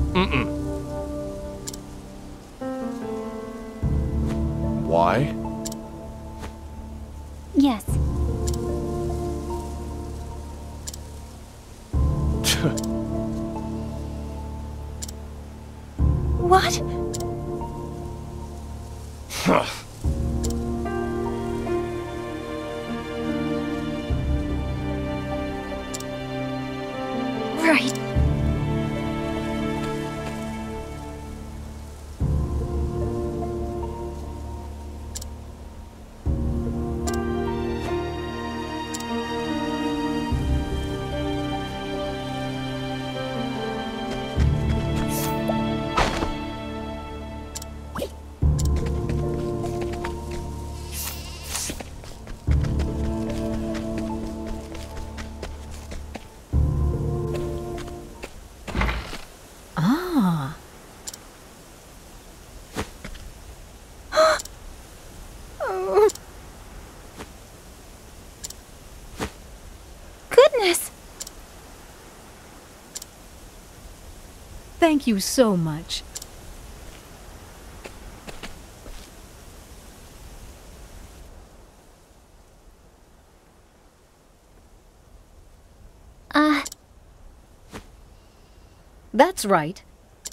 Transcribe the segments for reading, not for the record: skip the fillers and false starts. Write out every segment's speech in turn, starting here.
Mm-mm. Why? Yes. What? Right. Ah. Goodness! Thank you so much. That's right.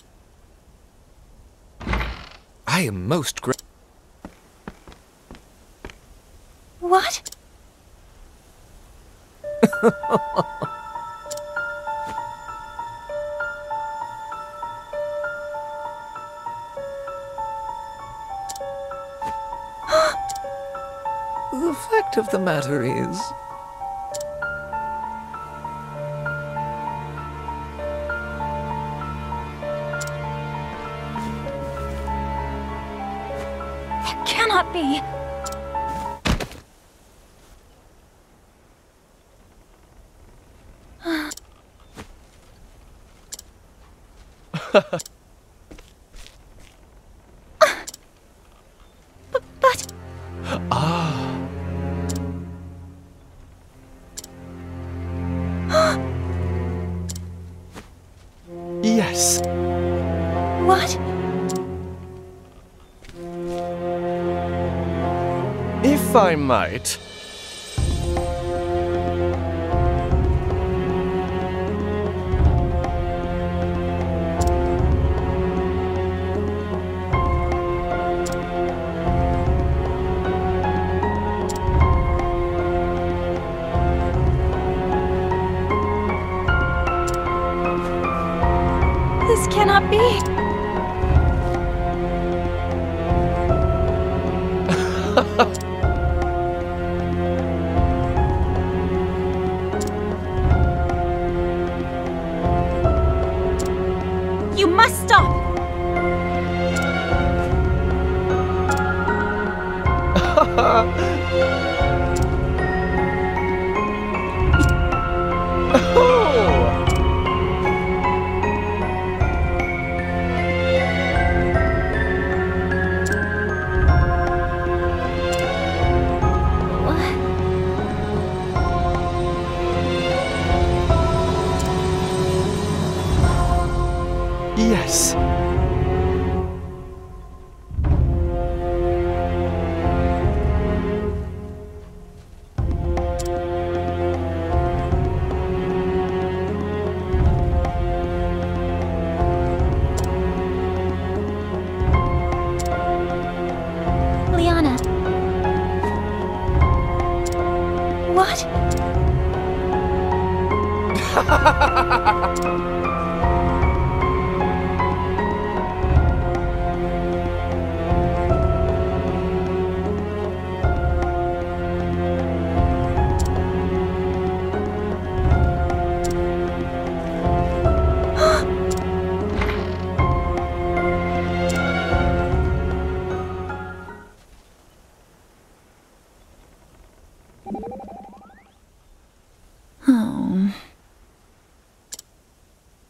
I am most grateful. What? The fact of the matter is... That cannot be. But... Ah. Yes. What? If I might... This cannot be. You must stop! Oh! Yes. Liana. What? Oh.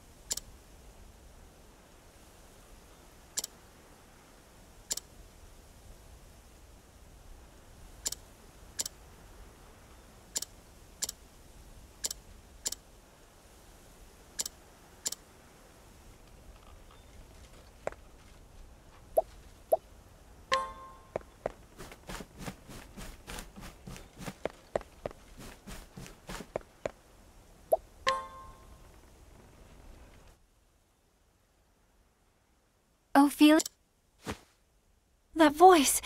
Ophelia? That voice.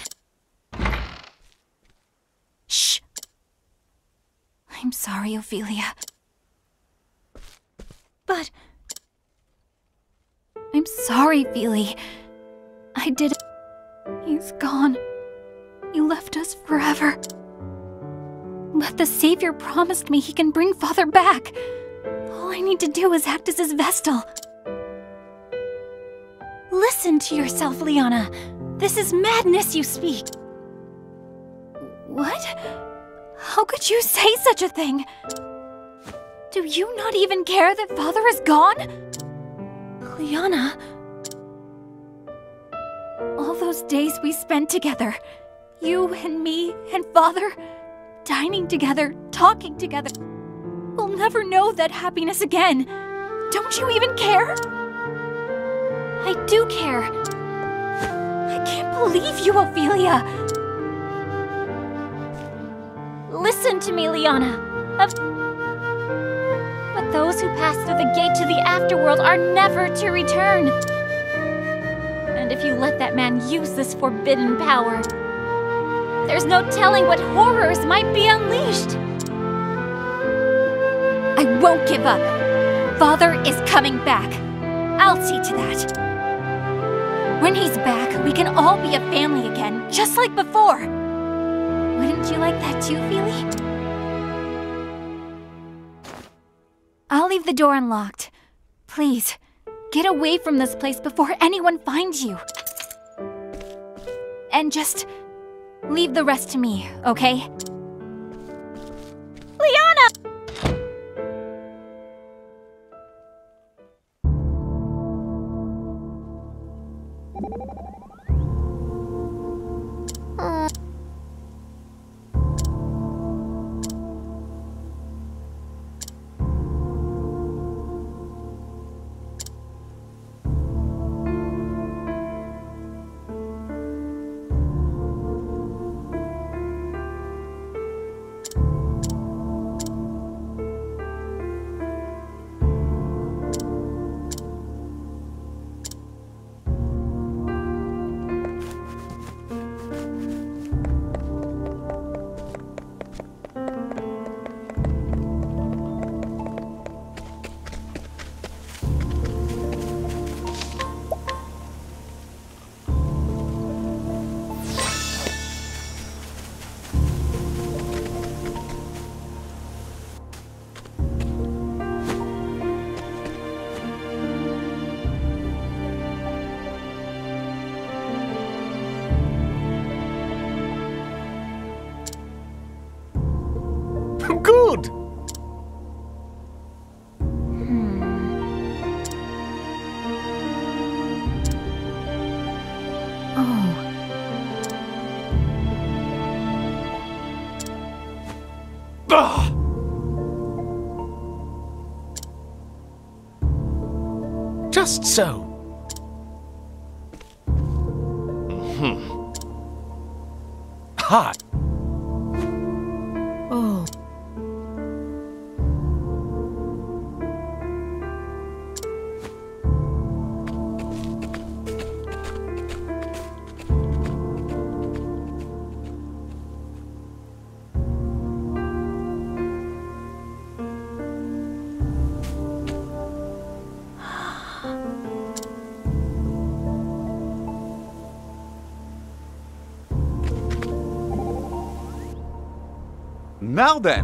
Shh. I'm sorry, Ophelia. But... I'm sorry, Feely. I did... He's gone. He left us forever. But the Savior promised me he can bring Father back. All I need to do is act as his Vestal. Listen to yourself, Liana. This is madness you speak. What? How could you say such a thing? Do you not even care that Father is gone? Liana... All those days we spent together, you and me and Father, dining together, talking together, we'll never know that happiness again. Don't you even care? I do care. I can't believe you, Ophelia. Listen to me, Liana. But those who pass through the gate to the afterworld are never to return. And if you let that man use this forbidden power, there's no telling what horrors might be unleashed. I won't give up. Father is coming back. I'll see to that. When he's back, we can all be a family again, just like before. Wouldn't you like that too, Feely? I'll leave the door unlocked. Please, get away from this place before anyone finds you. And just leave the rest to me, okay? Liana! Good! Ah! Just so. Ha! Oh. Now then.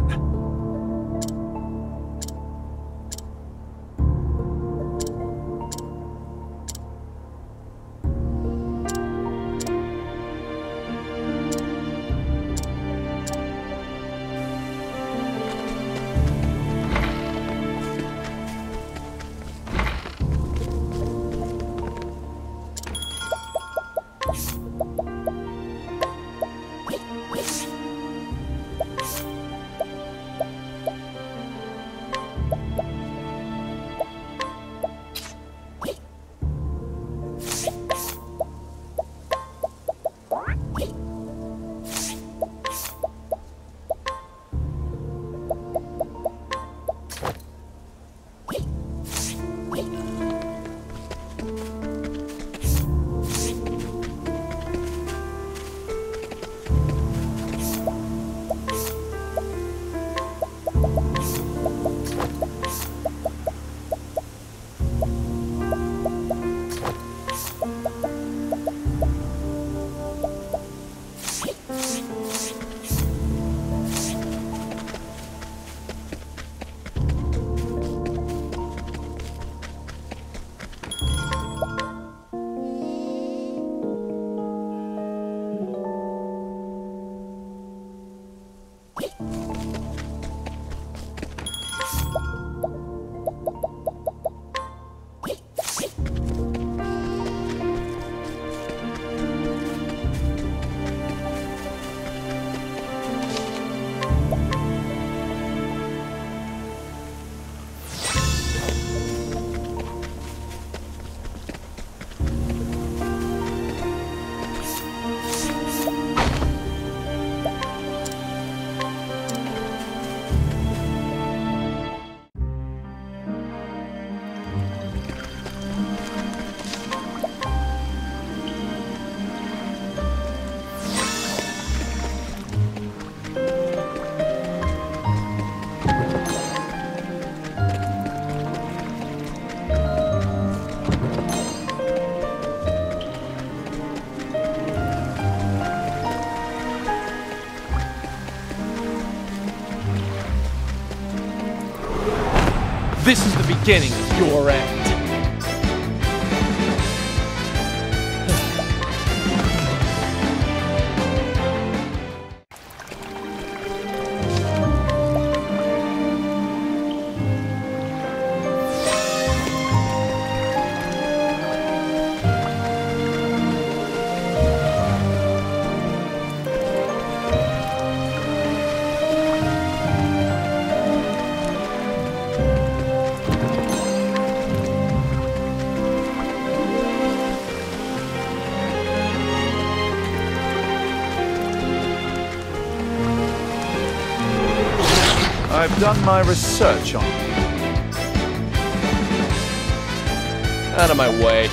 This is the beginning of your end. I've done my research on you. Out of my way.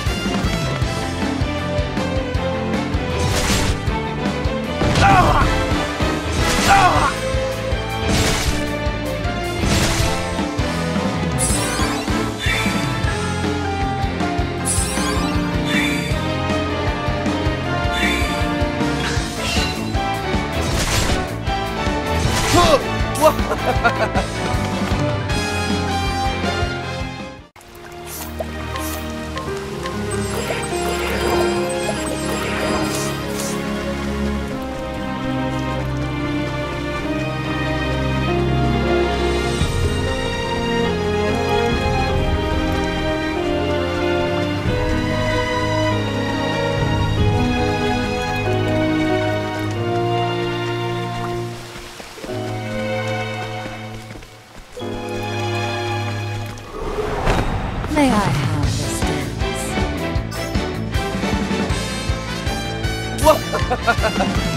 May I have this dance?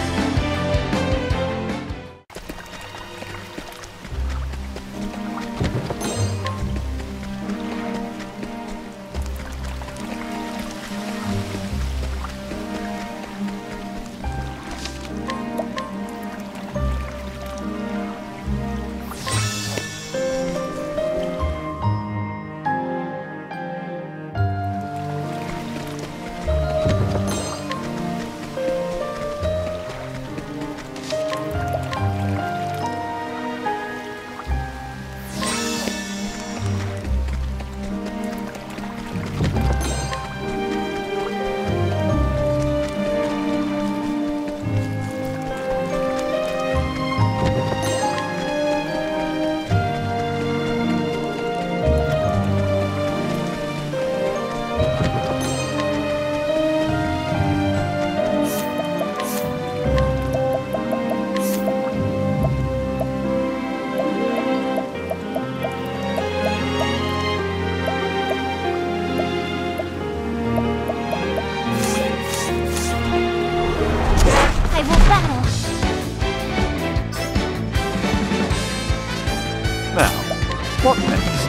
Now, what next?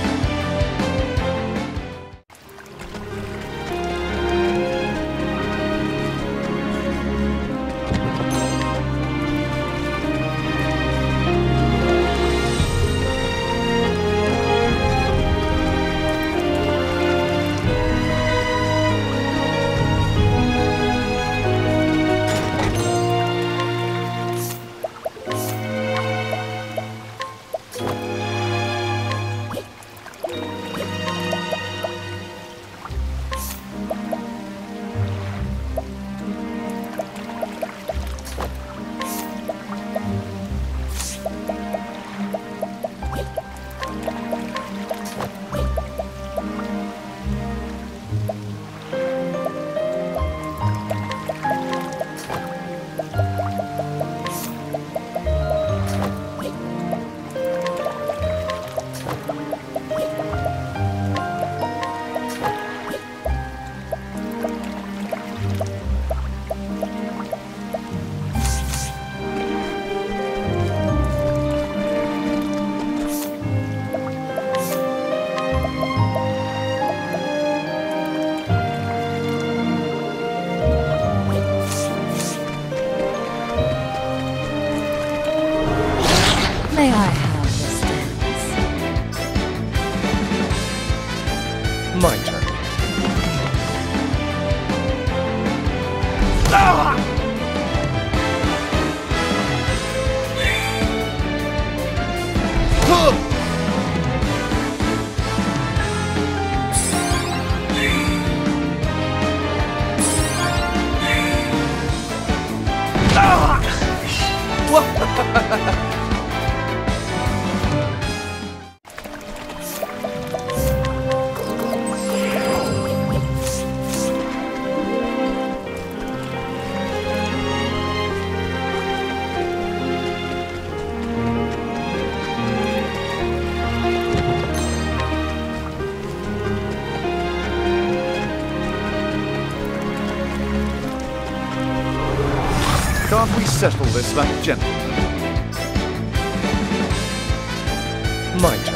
May I have this dance? My turn. settle this like gentlemen. My turn.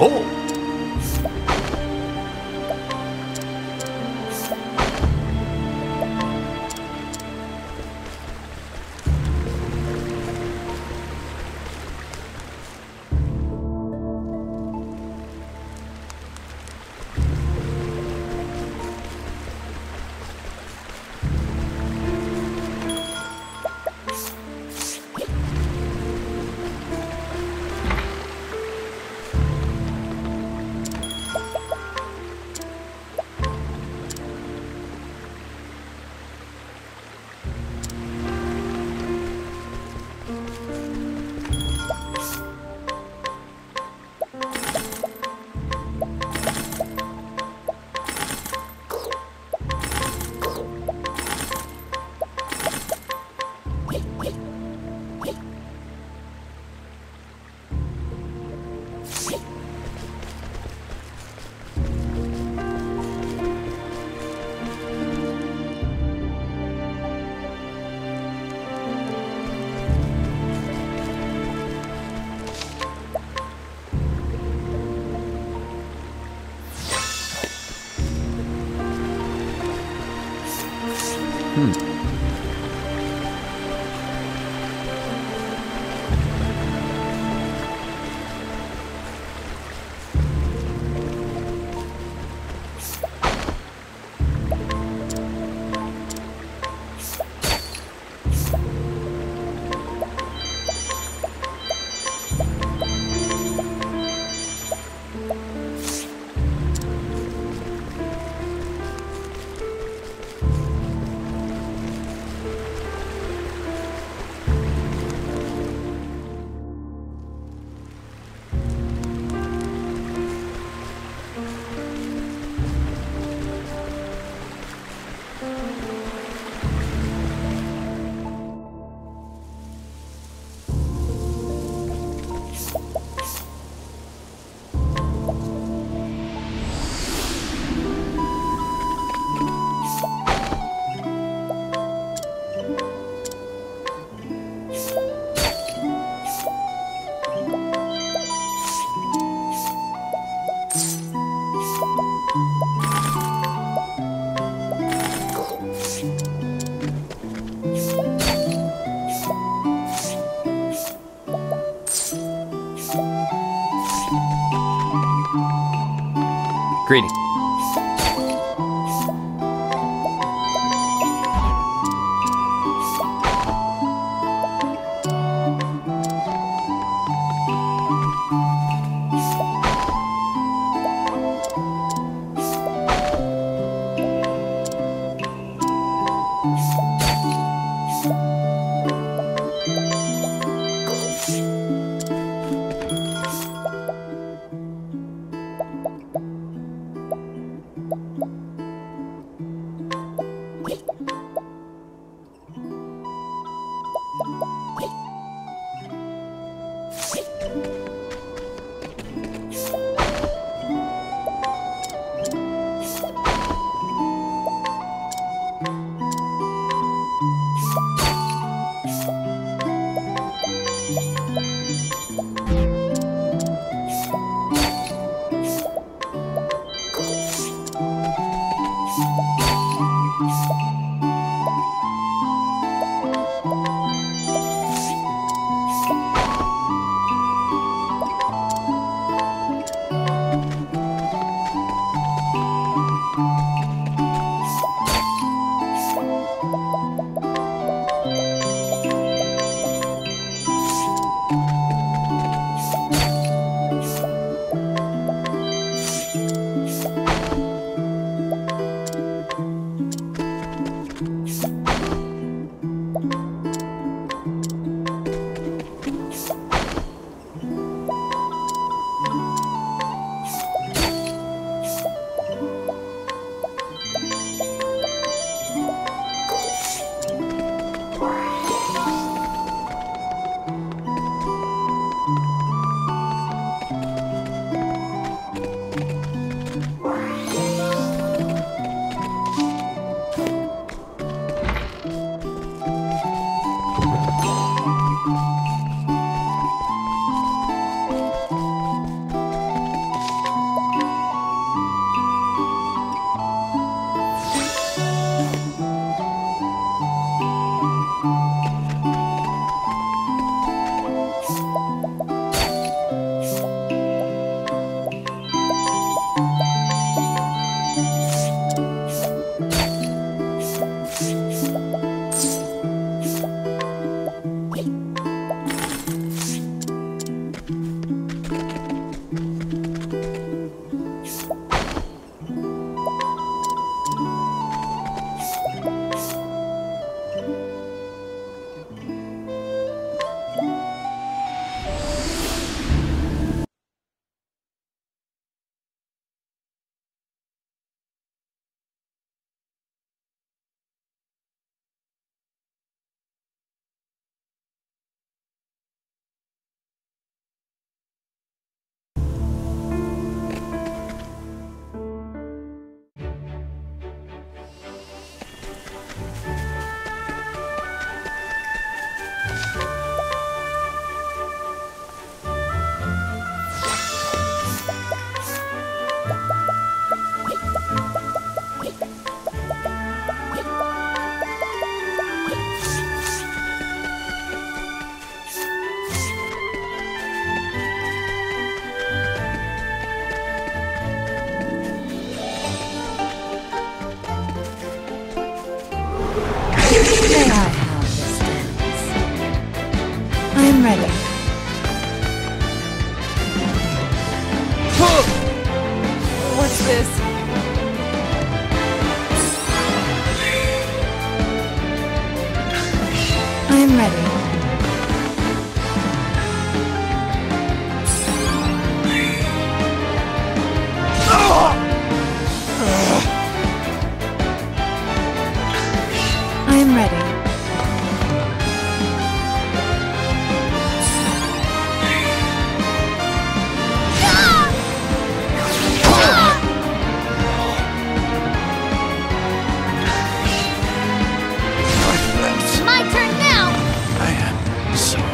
Oh! Greetings. I'm ready. What's this? I'm ready. I'm ready. My turn now! I am sorry.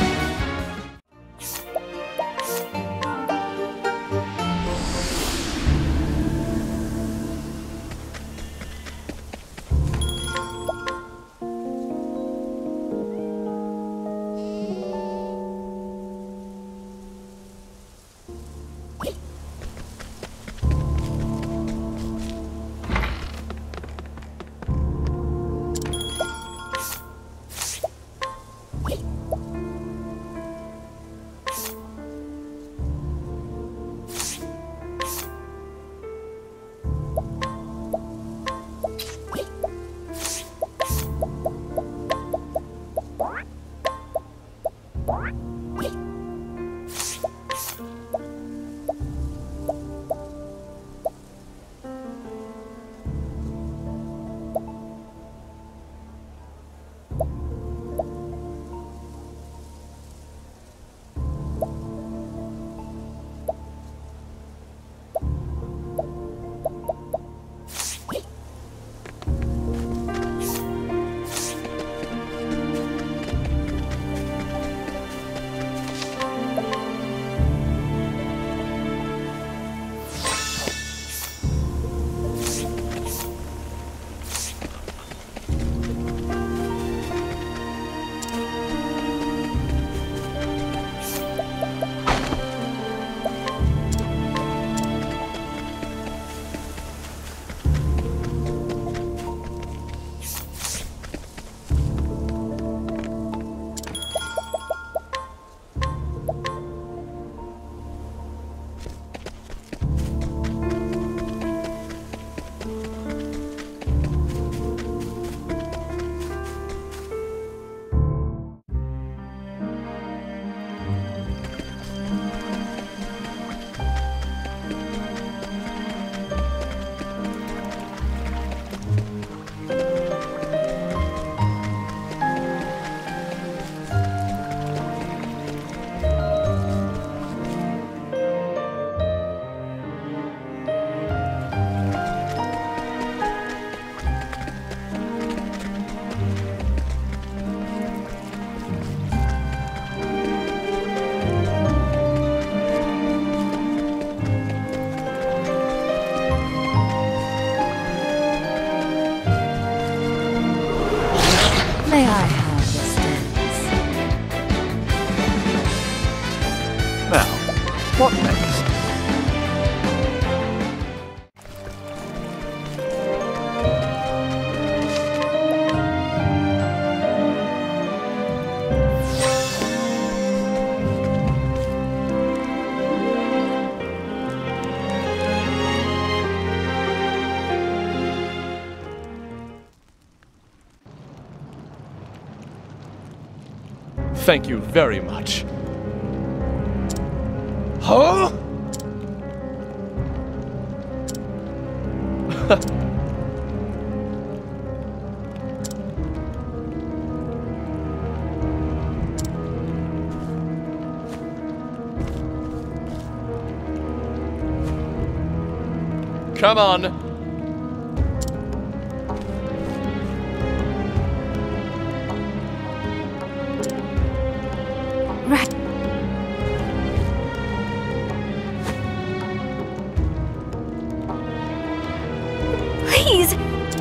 May I have this dance? Now, what next? Thank you very much. Huh? Come on. Right. Please!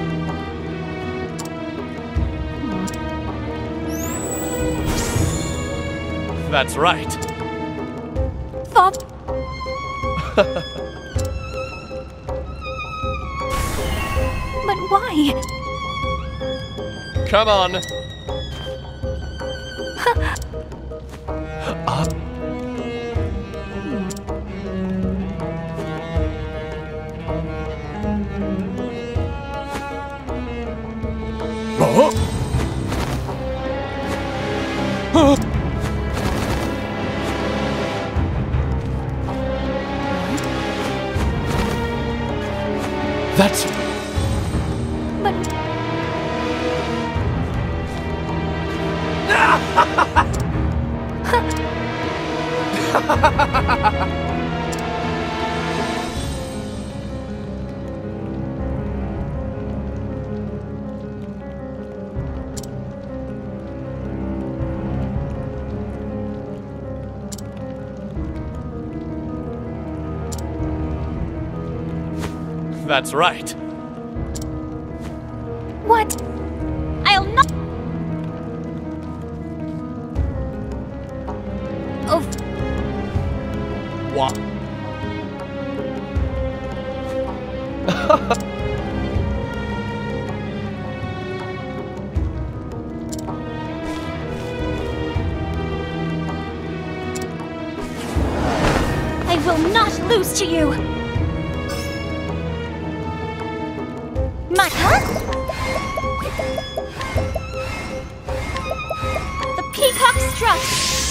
That's right. Father... But why? Come on. That's... But That's right. what? I'll not. Oh, What? I will not lose to you. Huh? The peacock strut.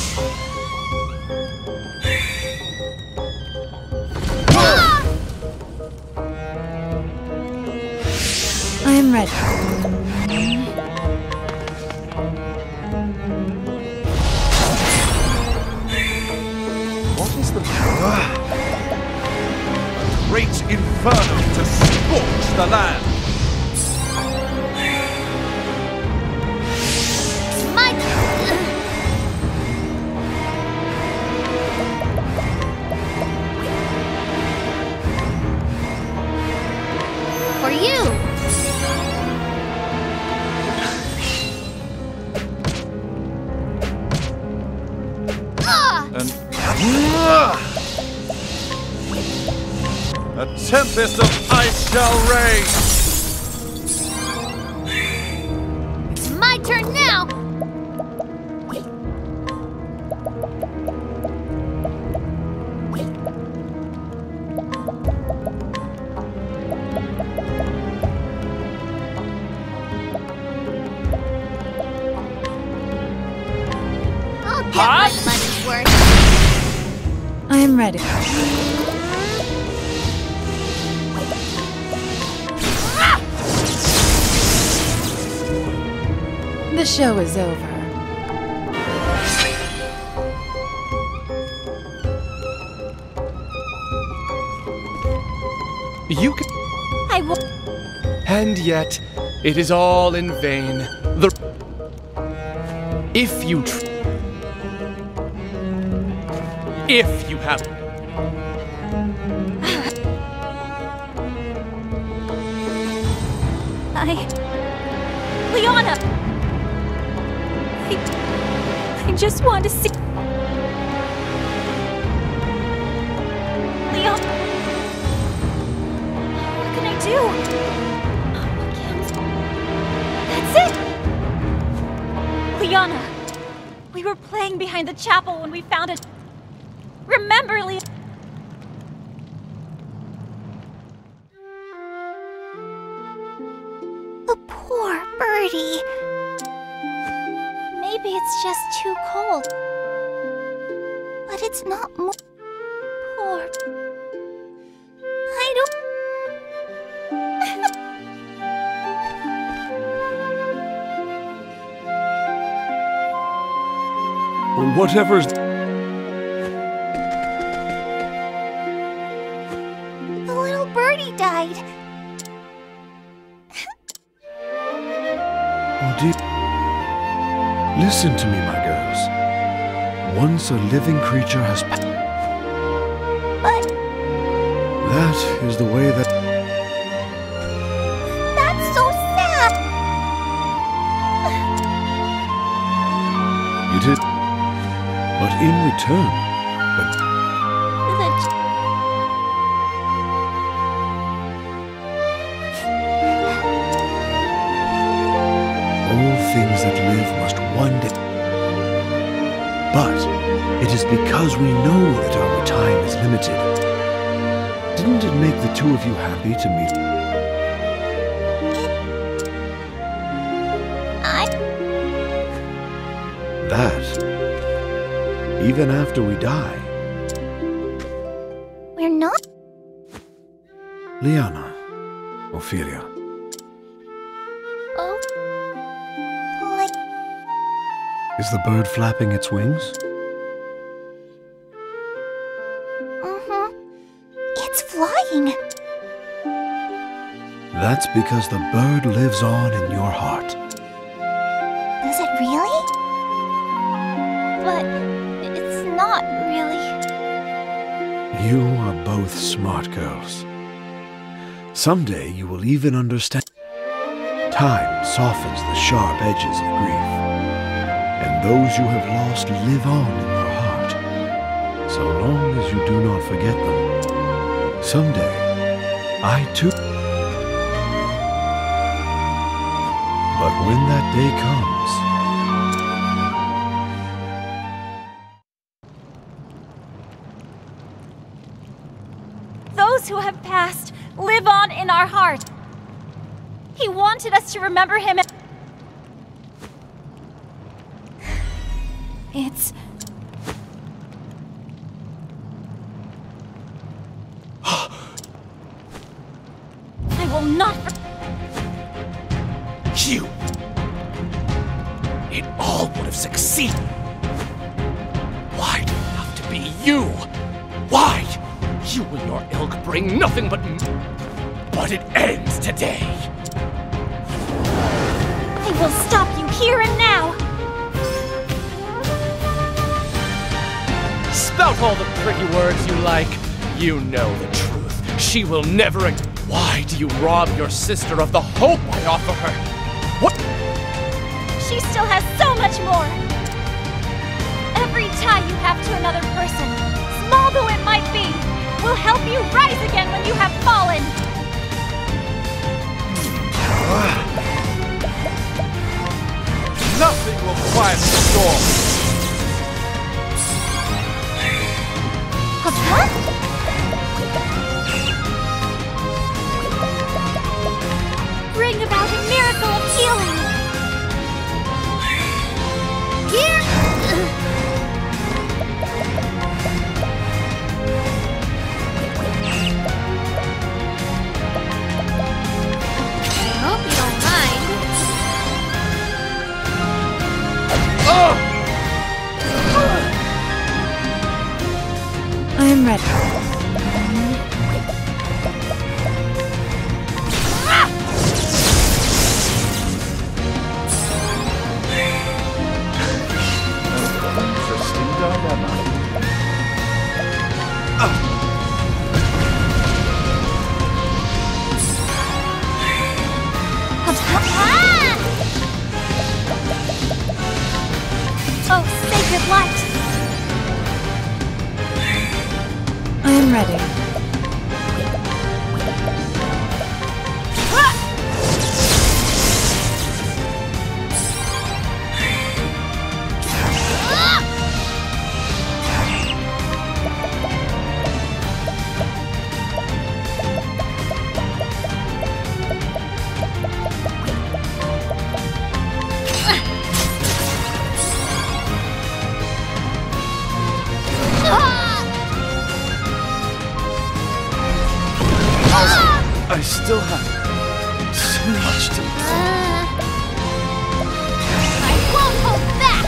Ah! I am ready. What is the... A great inferno to scorch the land! My... For you. And... A tempest of ice shall rage! It's my turn now. I'll get my money's worth. I am ready. The show is over. You can... I will. And yet, it is all in vain. If you have... Liana! I just want to see... Liana... What can I do? I can't... That's it! Liana! We were playing behind the chapel when we found it. Remember, Liana... The poor birdie. Maybe it's just too cold. But it's not more... Poor... I don't... Whatever's... The little birdie died. Oh, dear. Listen to me, my girls. Once a living creature has... But... That is the way that... That's so sad. You did... But in return... All things that live must one day... But it is because we know that our time is limited. Didn't it make the two of you happy to meet? That, even after we die... We're not... Liana, Ophelia? Oh? Like... Is the bird flapping its wings? Mm-hmm. It's flying. That's because the bird lives on in your heart. Does it really? But it's not really. You are both smart girls. Someday you will even understand. Time softens the sharp edges of grief, and those you have lost live on in your heart, so long as you do not forget them. Someday, I too. But when that day comes, Those who have passed live on in our heart. He wanted us to remember him. It's... I will not You! It all would have succeeded. Why do it have to be you? Why? You and your ilk bring nothing but... But it ends today. I will stop you here and now. Spout all the pretty words you like. You know the truth. She will never... Why do you rob your sister of the hope I offer her? What? She still has so much more. Every tie you have to another person, small though it might be, will help you rise again when you have fallen. Nothing will quiet the storm. Huh? Bring about a miracle of healing. Here. I hope you don't mind. I am ready. Interesting dilemma. Oh, sacred light! I am ready. I still have so much to do. I won't hold back!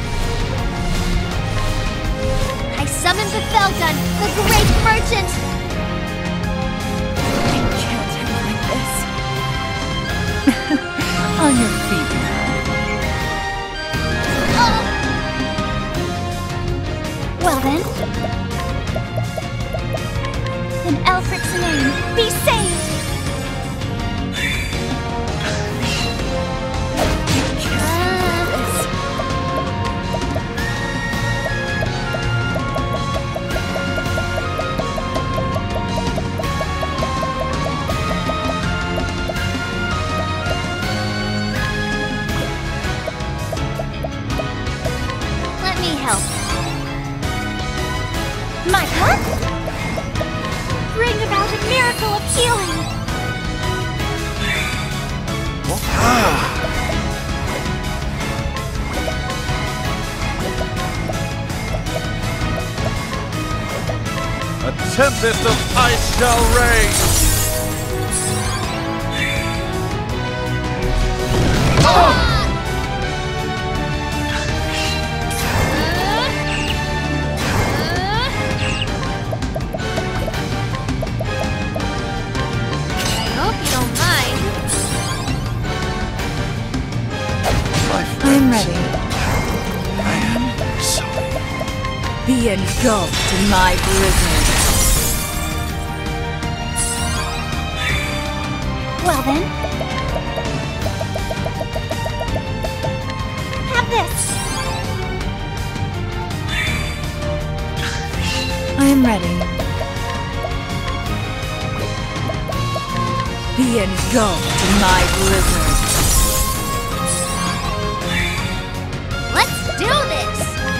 I summon Befeldun, the great merchant! I can't handle like this. On your feet now. Well then. In Elfric's name, be saved! Let me help. My cup? Bring about a miracle of healing! A tempest of ice shall rage! Hope you don't mind. My I am friends, ready. I am sorry. Be engulfed in my blizzard. Well then. Have this. I am ready. Be engulfed in my blizzard. Let's do this!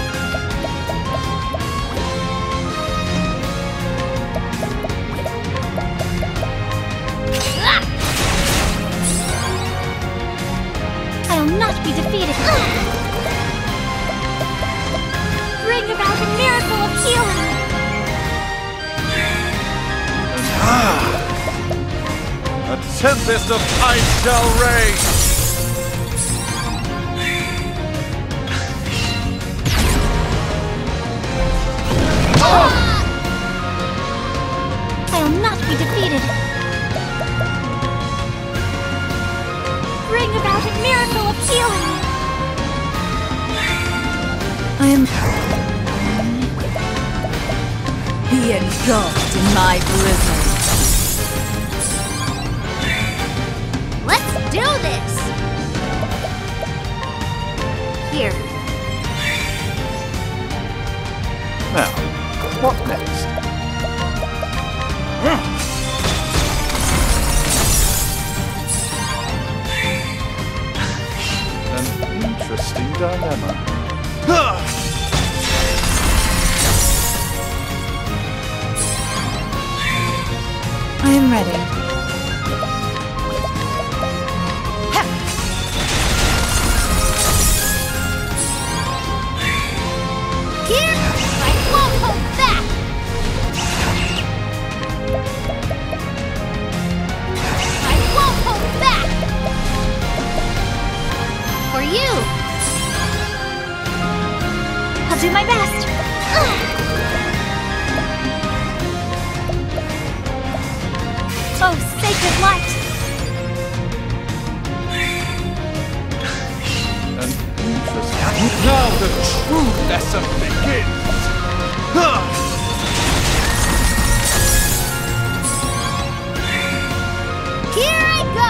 I'll not be defeated. Bring about a miracle of healing. A tempest of ice shall rage! I'll not be defeated. Bring about a miracle of healing. I am... Be engulfed in my blizzard. Let's do this! Here. Now, what next? An interesting dilemma. I am ready. Here! I won't hold back! I won't hold back! For you! I'll do my best. Oh, sacred light! An interesting... Now the true lesson begins! Here I go!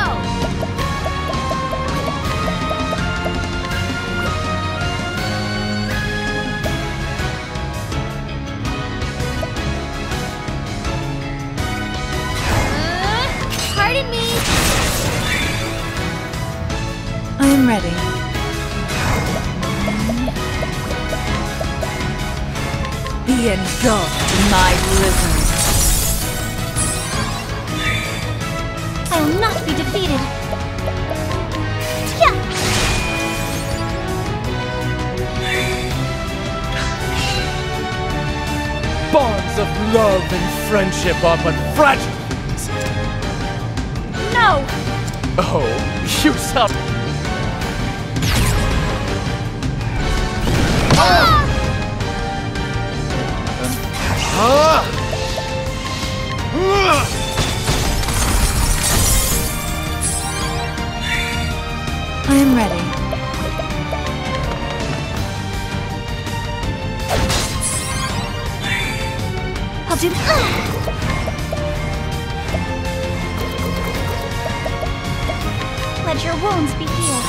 Pardon me! I am ready. Be engulfed in my blizzard. I'll not be defeated. Yeah. Bonds of love and friendship are but fragile. No! Oh, you sound... I am ready. I'll do... Let your wounds be healed.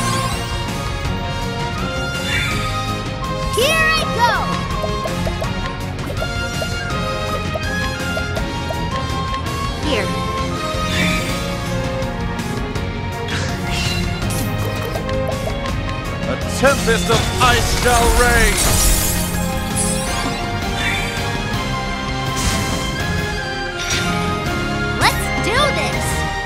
Here I go! Here. A tempest of ice shall rage! Let's do this!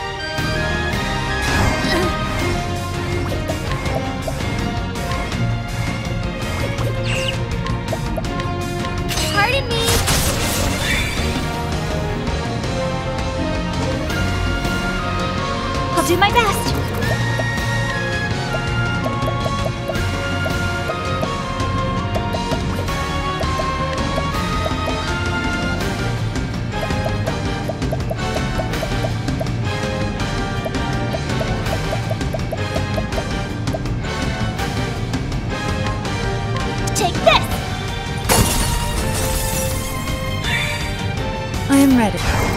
Pardon me! I'll do my best. am ready.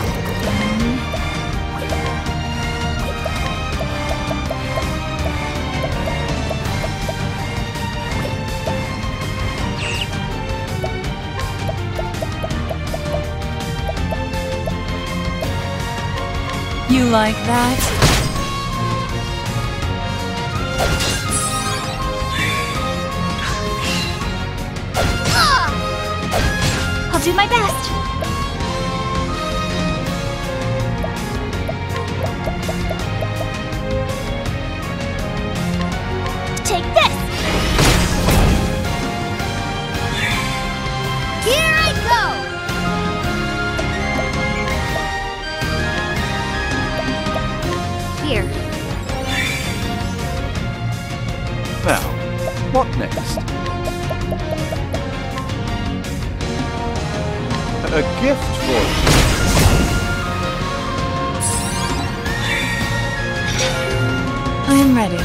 You like that? I'll do my best. Take this! Here I go! Here. Now, what next? A gift for you. I am ready.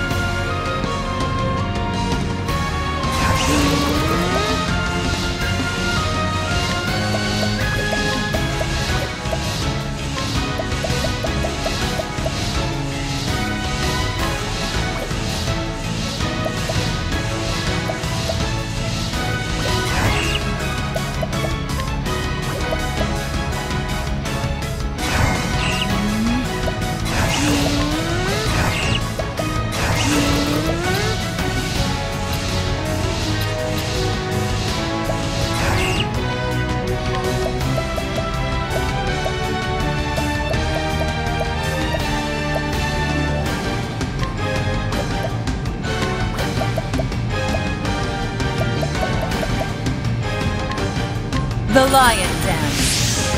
The Lion Dance.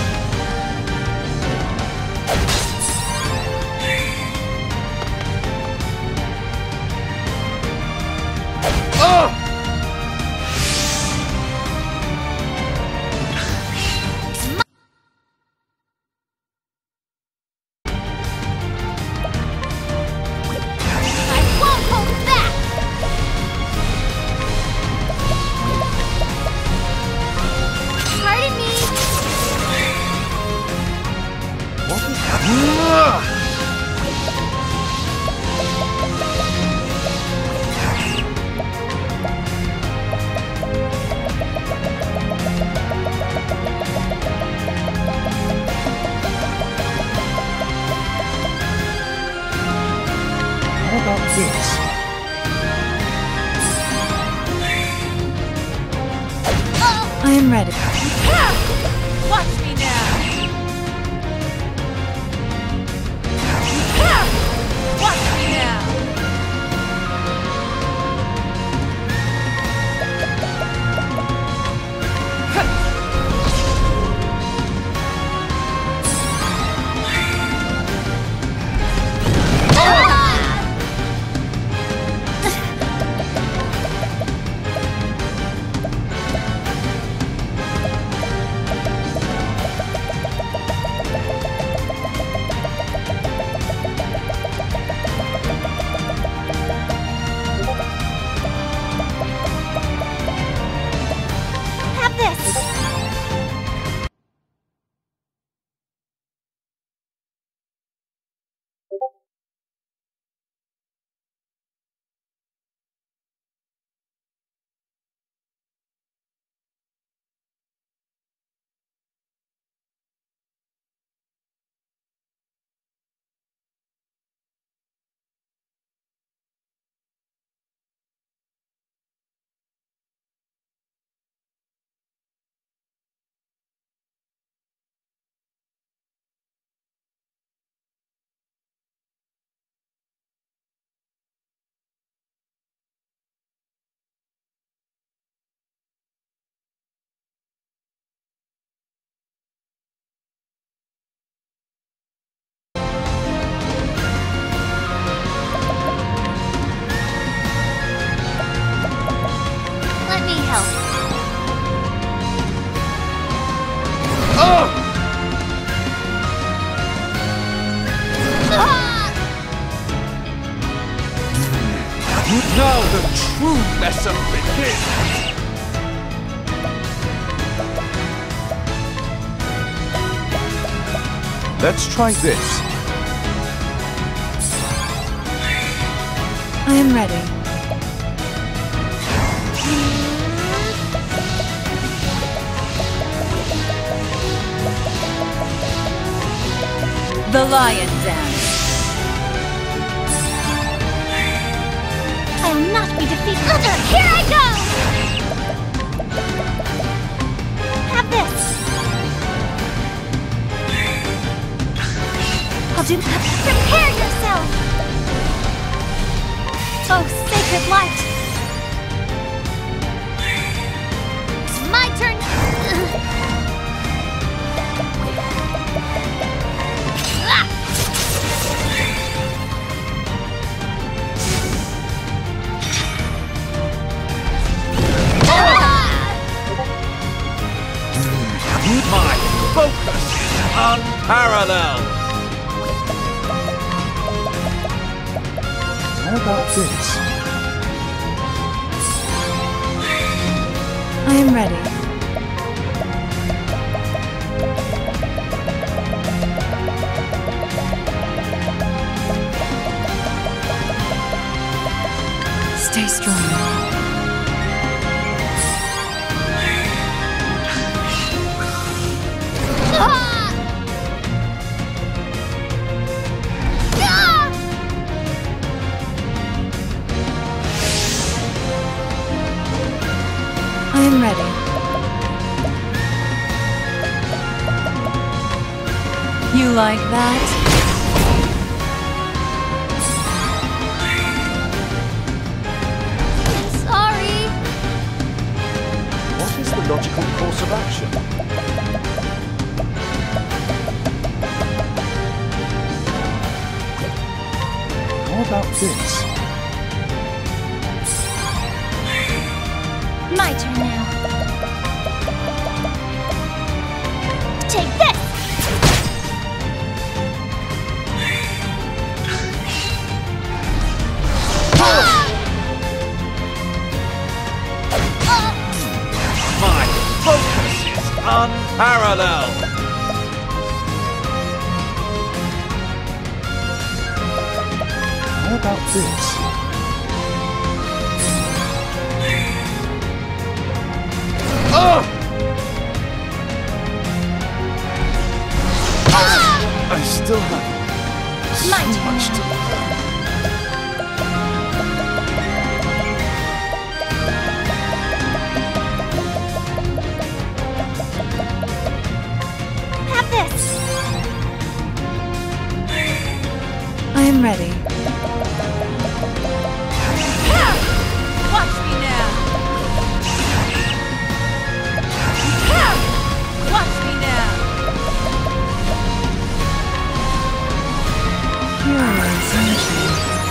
I am ready. Watch me now! Watch me now! Have this! Let me help. Now the true lesson begins! Let's try this. I am ready. The Lion Dance. I will not be defeated. Here I go! Have this. I'll do that. Prepare yourself! Oh, sacred light! It's my turn! My focus is unparalleled! How about this? I am ready. Stay strong. I am ready. You like that? Sorry. What is the logical course of action? How about this? My turn now. Take this! My focus is unparalleled! How about this? I still have so much to learn. Have this! I am ready. Watch me now! Watch me now! Pure sunshine.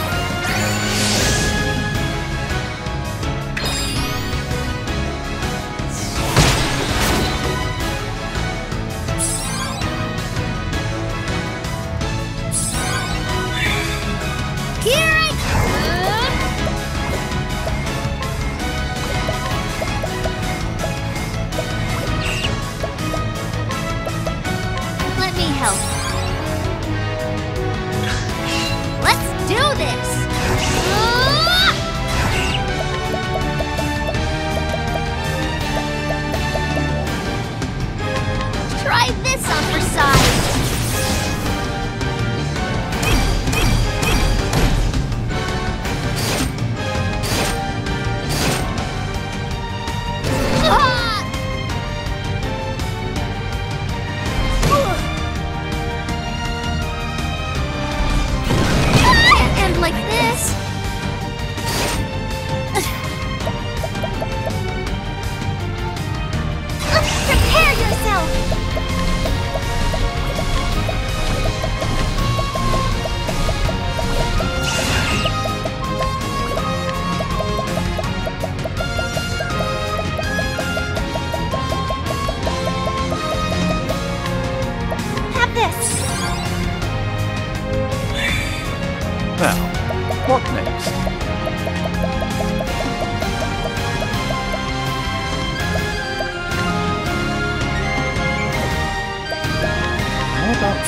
Here I Let me help. Let's do this! Try this on for size. And like this. Prepare yourself.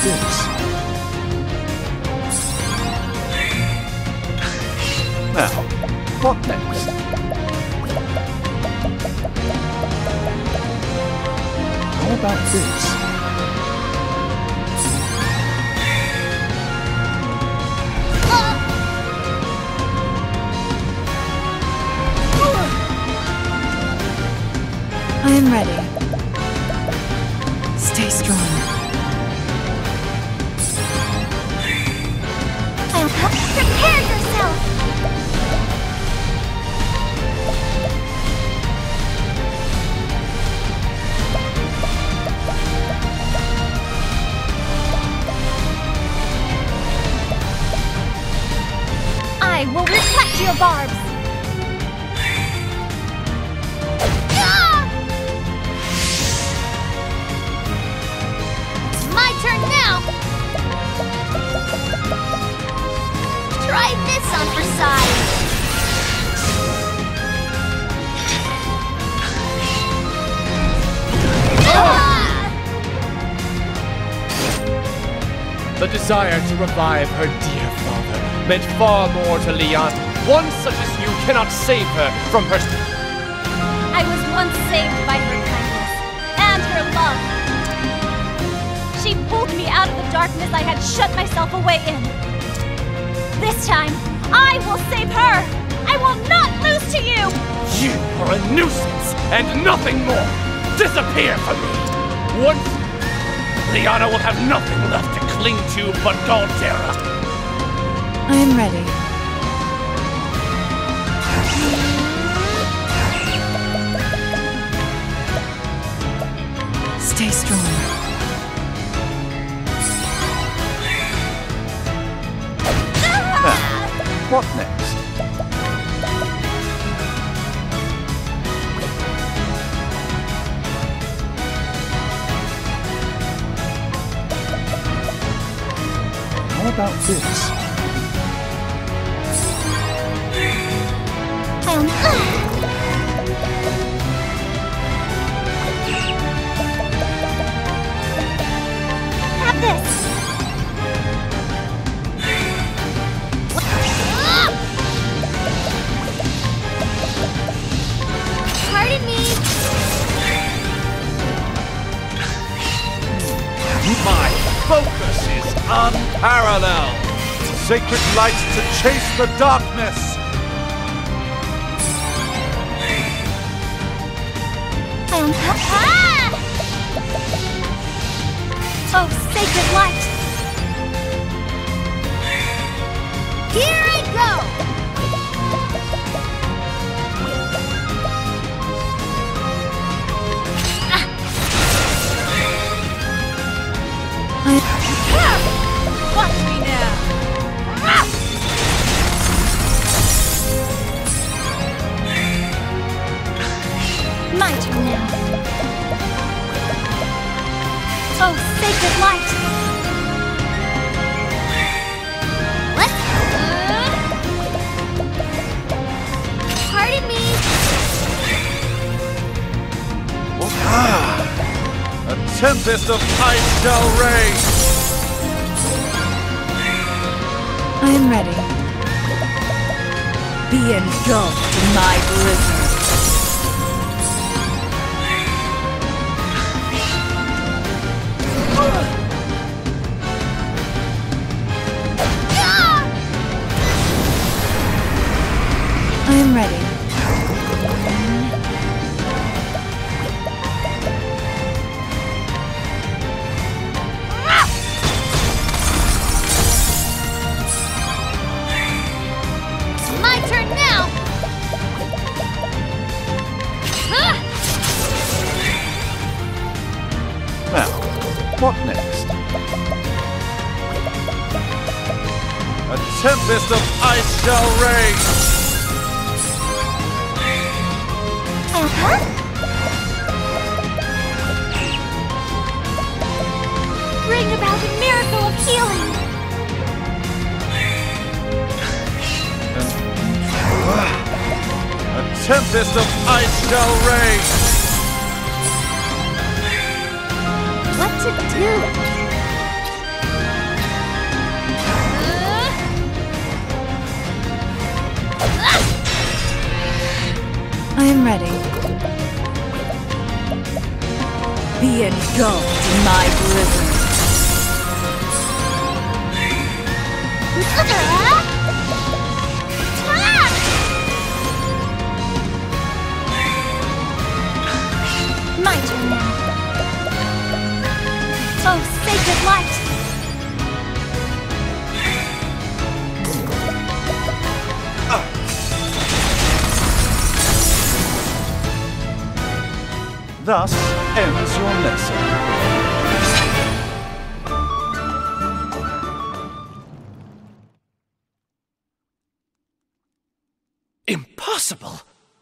this? Now, what next? How about this? I am ready. Stay strong. Prepare yourself! I will reflect your barbs. My turn now! Try this on for size! The desire to revive her dear father meant far more to Leon. One such as you cannot save her from her... I was once saved by her kindness and her love. She pulled me out of the darkness I had shut myself away in. This time, I will save her! I will not lose to you! You are a nuisance and nothing more! Disappear from me! Once Liana will have nothing left to cling to but Galdera. I am ready. Stay strong. Now, what next? How about this? Have this! Pardon me! My focus is unparalleled. Sacred light to chase the darkness. Oh, sacred light! Here I go! Watch me now! My turn now. Oh, sacred light! Let's pardon me! A tempest of ice shall rage. I am ready. Be engulfed in my blizzard. I am ready. My turn now! Now, what next? A tempest of ice shall rage. Bring about a miracle of healing! A tempest of ice shall rage. What to do? Be engulfed in my bosom. My turn now. Oh, sacred light! Thus ends your lesson. Impossible!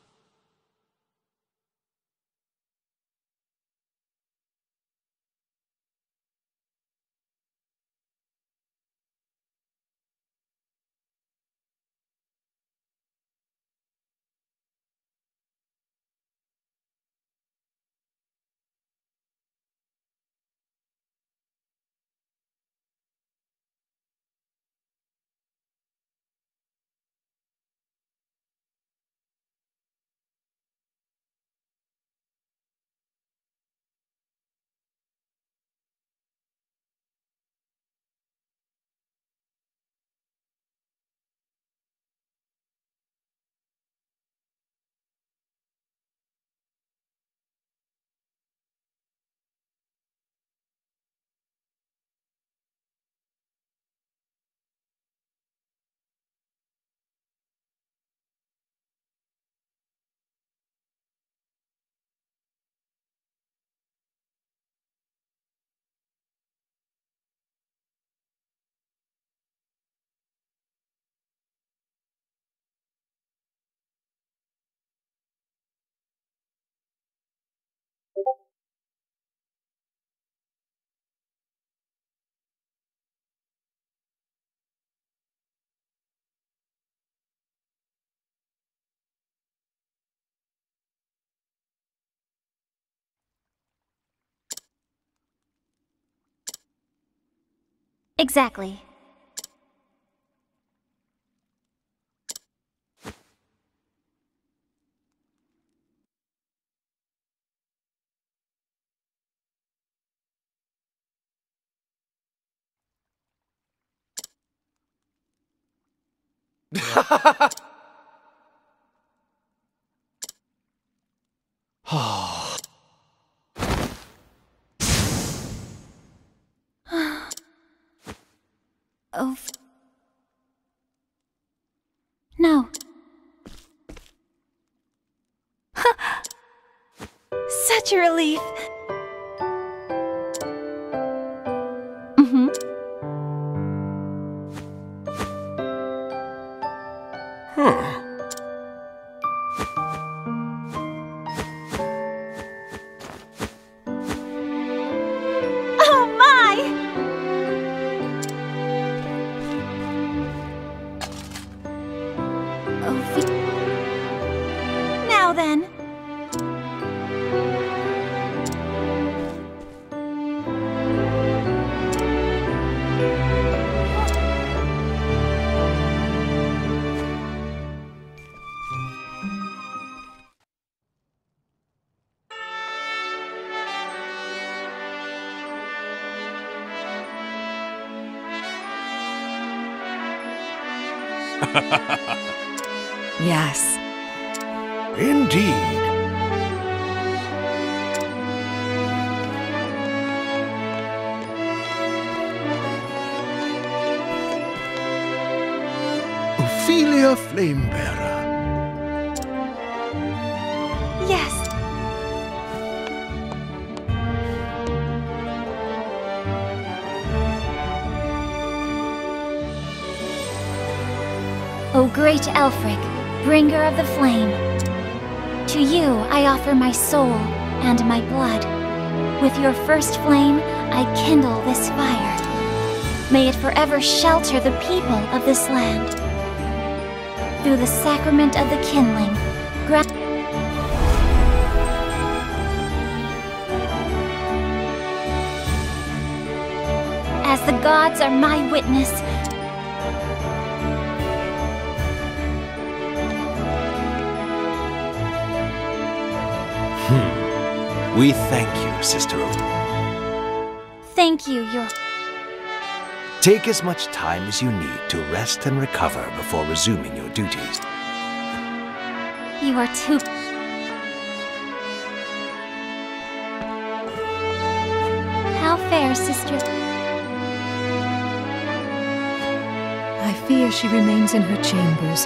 Exactly. Oh. No. Such a relief. Mm-hmm. Oh my! Now then. Yes. Indeed. Ophelia Flamebearer. Yes. O great Elfric, bringer of the flame, to you I offer my soul and my blood. With your first flame, I kindle this fire. May it forever shelter the people of this land. Through the sacrament of the kindling, grant as the gods are my witness, We thank you, Sister. Thank you, Your... Take as much time as you need to rest and recover before resuming your duties. You are too... How fair, Sister... I fear she remains in her chambers.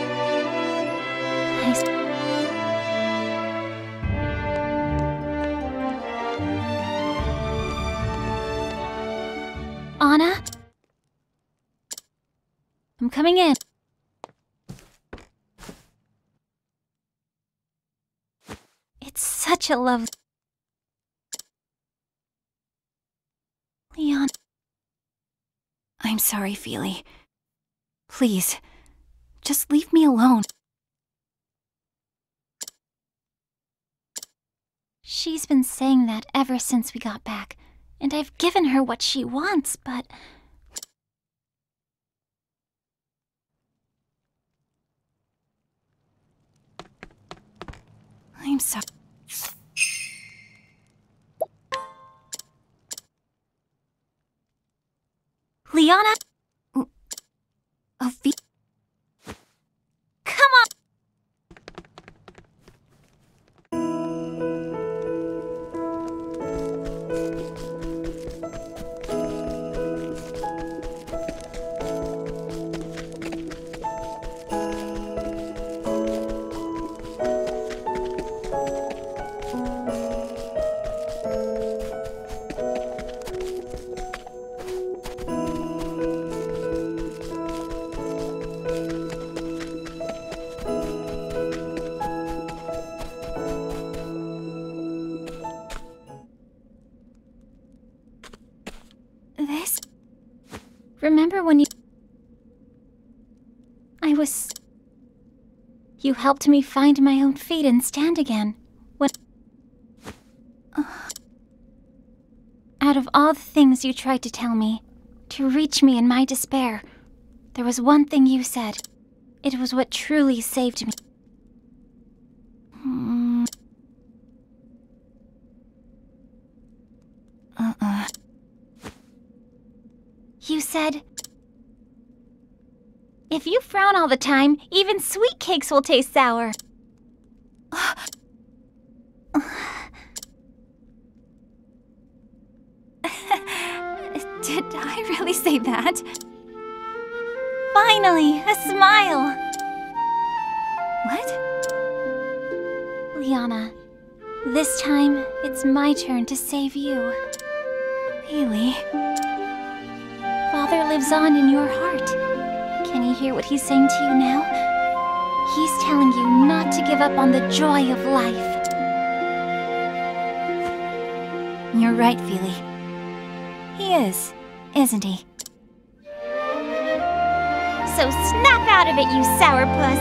Anna? I'm coming in. It's such a love... Leon... I'm sorry, Feely. Please, just leave me alone. She's been saying that ever since we got back, and I've given her what she wants, but... I'm sorry. Liana? Come on! This... Remember when you... You helped me find my own feet and stand again. When... Out of all the things you tried to tell me, to reach me in my despair, there was one thing you said. It was what truly saved me. You said... If you frown all the time, even sweet cakes will taste sour. Did I really say that? Finally, a smile! What? Liana, this time, it's my turn to save you. Really? Father lives on in your heart. Can you hear what he's saying to you now? He's telling you not to give up on the joy of life. You're right, Feely. He is, isn't he? So snap out of it, you sourpuss!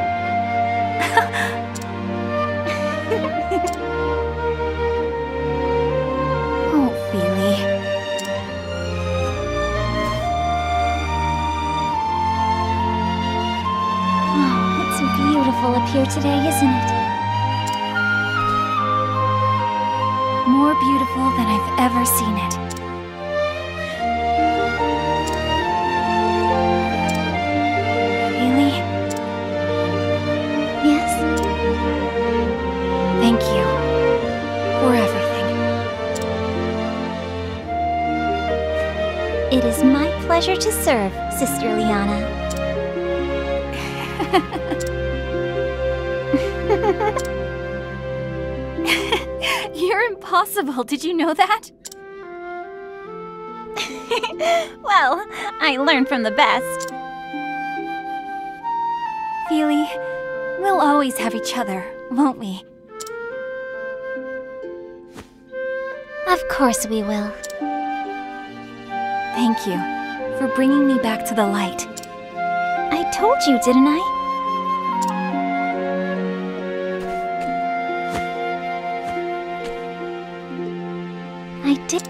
Oh, Feely. Beautiful up here today, isn't it? More beautiful than I've ever seen it. Really? Yes? Thank you for everything. It is my pleasure to serve, Sister Liana. You're impossible, did you know that? Well, I learned from the best. Feely, we'll always have each other, won't we? Of course we will. Thank you for bringing me back to the light. I told you, didn't I? I did.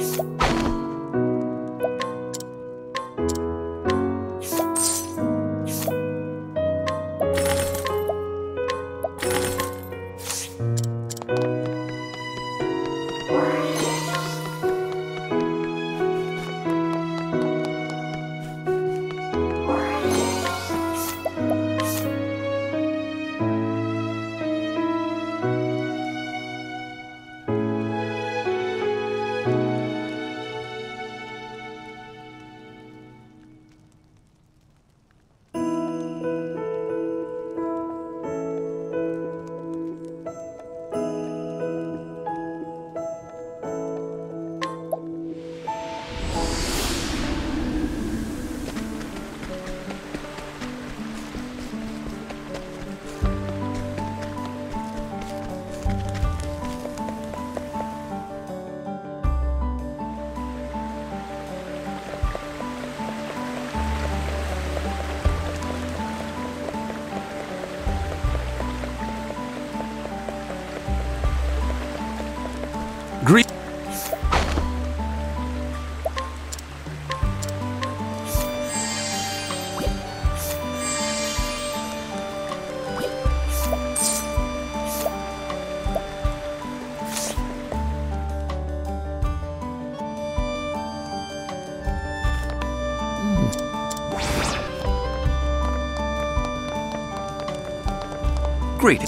Greet. Great.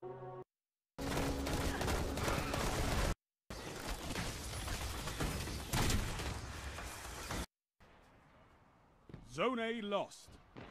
Zone A lost.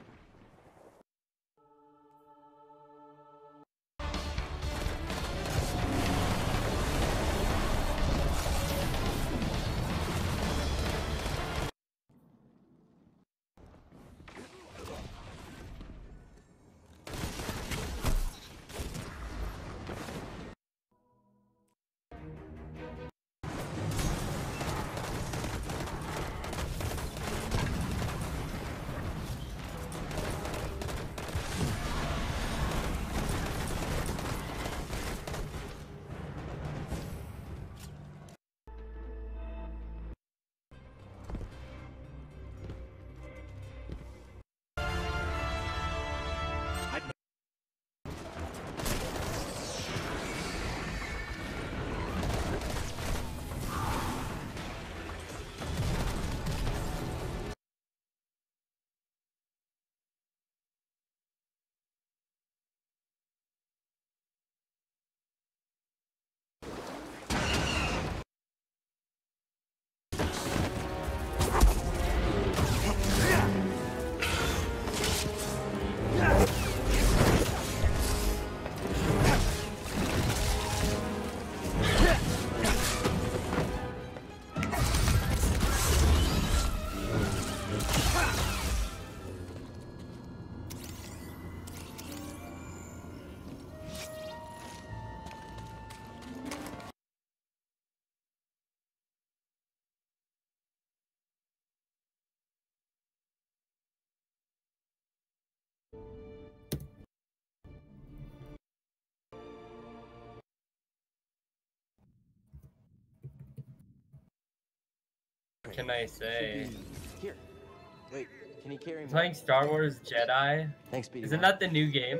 What can I say? Here. Wait, can you carry me? Playing Star Wars Jedi? Thanks, BD. Isn't that the new game?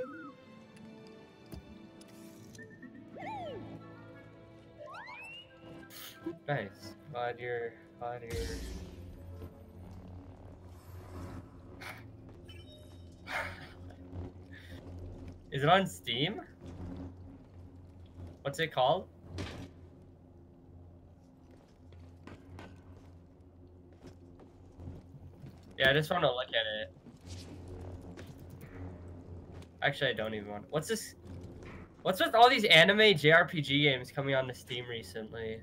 Nice. Glad you're... Is it on Steam? What's it called? Yeah, I just want to look at it. Actually, I don't even want. What's this? What's with all these anime JRPG games coming on to Steam recently?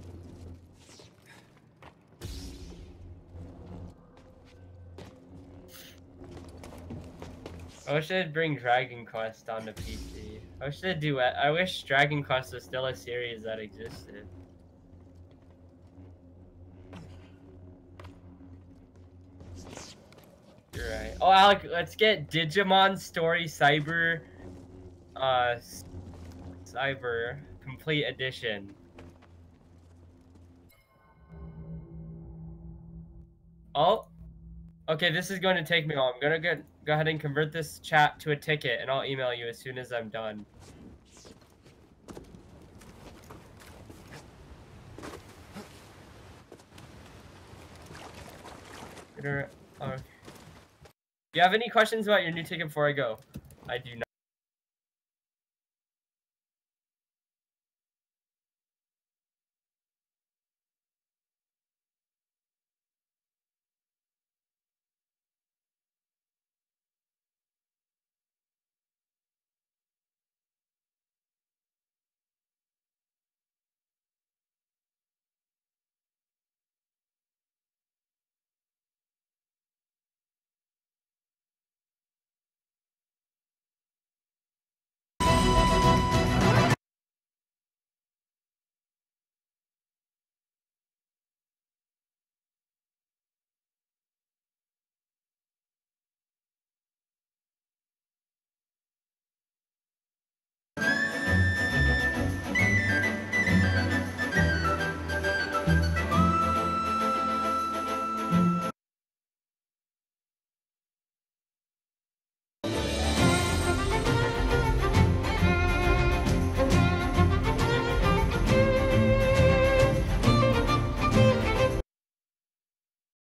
I wish they'd bring Dragon Quest onto PC. I wish they'd do it. I wish Dragon Quest was still a series that existed. You're right. Oh, Alec, let's get Digimon Story Cyber Complete Edition. Oh, okay, this is going to take me long. I'm gonna go ahead and convert this chat to a ticket, and I'll email you as soon as I'm done. Okay. Do you have any questions about your new ticket before I go? I do not.